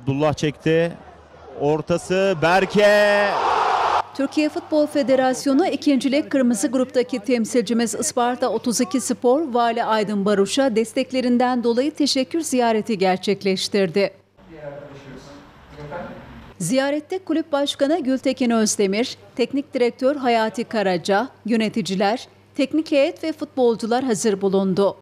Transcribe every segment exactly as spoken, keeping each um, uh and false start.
Abdullah çekti. Ortası Berke. Türkiye Futbol Federasyonu ikinci Lig Kırmızı Grup'taki temsilcimiz Isparta otuz iki Spor, Vali Aydın Baruş'a desteklerinden dolayı teşekkür ziyareti gerçekleştirdi. Ziyarette Kulüp Başkanı Gültekin Özdemir, Teknik Direktör Hayati Karaca, yöneticiler, teknik heyet ve futbolcular hazır bulundu.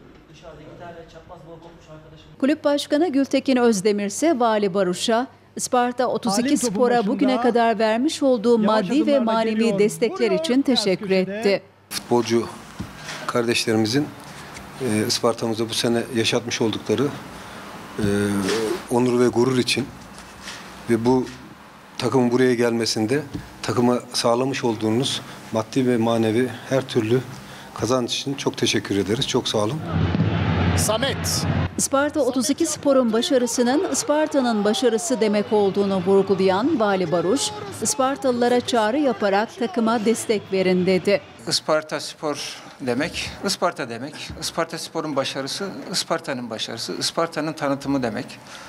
Kulüp Başkanı Gültekin Özdemir ise Vali Baruş'a, Isparta otuz iki Spor'a bugüne kadar vermiş olduğu maddi ve manevi destekler için teşekkür etti. Futbolcu kardeşlerimizin e, Isparta'mıza bu sene yaşatmış oldukları e, onur ve gurur için ve bu takımın buraya gelmesinde takıma sağlamış olduğunuz maddi ve manevi her türlü kazanç için çok teşekkür ederiz. Çok sağ olun. Samet. Isparta otuz iki Spor'un başarısının Isparta'nın başarısı demek olduğunu vurgulayan Vali Baruş, Ispartalılara çağrı yaparak takıma destek verin dedi. Isparta Spor demek, Isparta demek. Isparta Spor'un başarısı, Isparta'nın başarısı, Isparta'nın tanıtımı demek.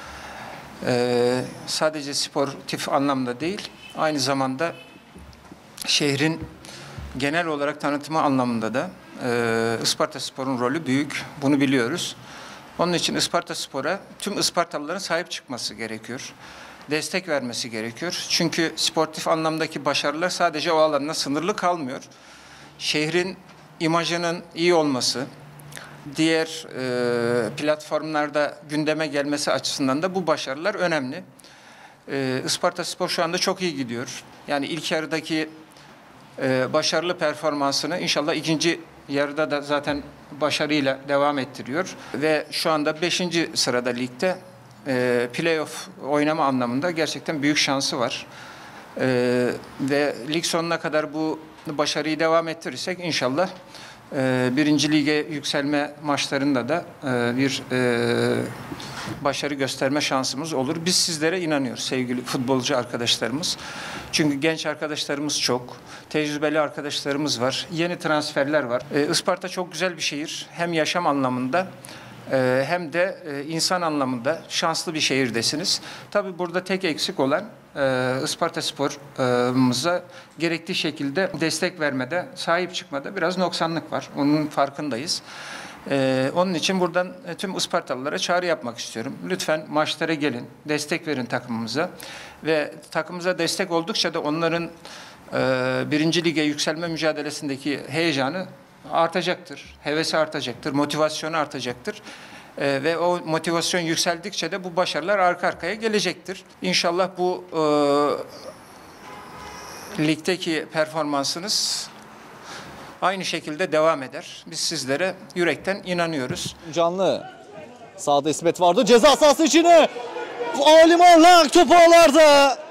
Ee, sadece sportif anlamda değil, aynı zamanda şehrin genel olarak tanıtımı anlamında da e, Isparta Spor'un rolü büyük, bunu biliyoruz. Onun için Isparta Spor'a tüm Ispartalıların sahip çıkması gerekiyor. Destek vermesi gerekiyor. Çünkü sportif anlamdaki başarılar sadece o alanda sınırlı kalmıyor. Şehrin imajının iyi olması, diğer e, platformlarda gündeme gelmesi açısından da bu başarılar önemli. E, Isparta Spor şu anda çok iyi gidiyor. Yani ilk yarıdaki e, başarılı performansını inşallah ikinci yarıda da zaten başarıyla devam ettiriyor. Ve şu anda beşinci sırada ligde e, playoff oynama anlamında gerçekten büyük şansı var. E, ve lig sonuna kadar bu başarıyı devam ettirirsek inşallah e, birinci lige yükselme maçlarında da e, bir e, başarı gösterme şansımız olur. Biz sizlere inanıyoruz sevgili futbolcu arkadaşlarımız. Çünkü genç arkadaşlarımız çok, tecrübeli arkadaşlarımız var, yeni transferler var. E, Isparta çok güzel bir şehir. Hem yaşam anlamında e, hem de e, insan anlamında şanslı bir şehirdesiniz. Tabii burada tek eksik olan e, Isparta Spor'umuza gerektiği şekilde destek vermede, sahip çıkmada biraz noksanlık var. Onun farkındayız. Ee, onun için buradan e, tüm Ispartalılara çağrı yapmak istiyorum. Lütfen maçlara gelin, destek verin takımımıza ve takımımıza destek oldukça da onların e, birinci lige yükselme mücadelesindeki heyecanı artacaktır, hevesi artacaktır, motivasyonu artacaktır. E, ve o motivasyon yükseldikçe de bu başarılar arka arkaya gelecektir. İnşallah bu e, ligdeki performansınız aynı şekilde devam eder. Biz sizlere yürekten inanıyoruz. Canlı. Sağda İsmet vardı. Ceza sahası içine. Alimanlar topu ağlarda.